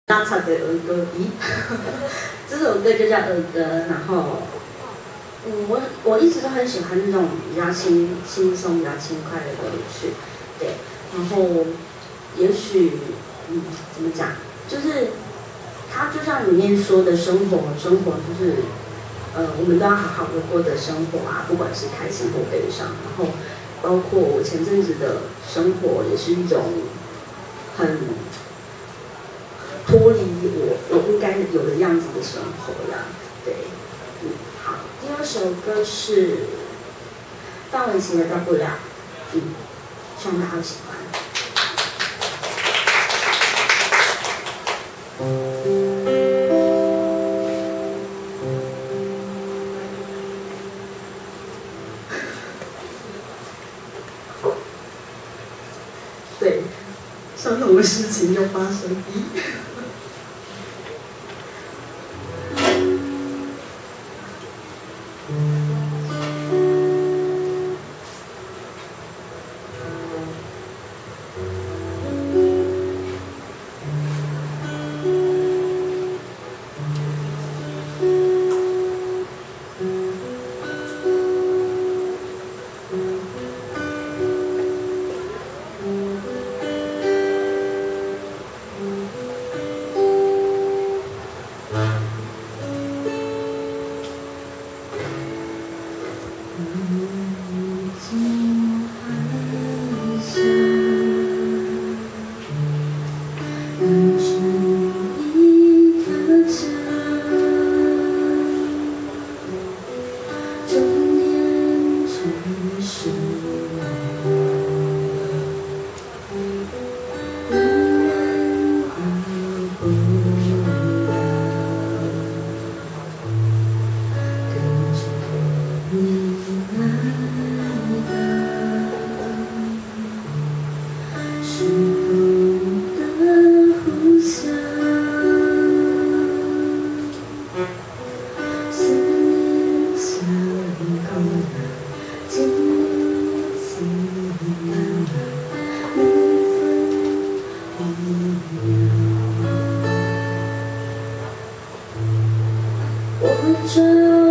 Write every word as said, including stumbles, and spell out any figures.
拉草的儿歌，咦，这首歌就叫儿歌。然后，嗯，我我一直都很喜欢那种比较轻轻松、比较轻快的歌曲，对。然后，也许，嗯，怎么讲，就是它就像里面说的生活，生活就是，呃，我们都要好好的过着生活啊，不管是开心或悲伤。然后，包括我前阵子的生活也是一种很。脱离我我应该有的样子的生活啦，对，嗯，好，第二首歌是范玮琪的《大不了》，嗯，希望大家会喜欢。对，相同的事情又发生。我会这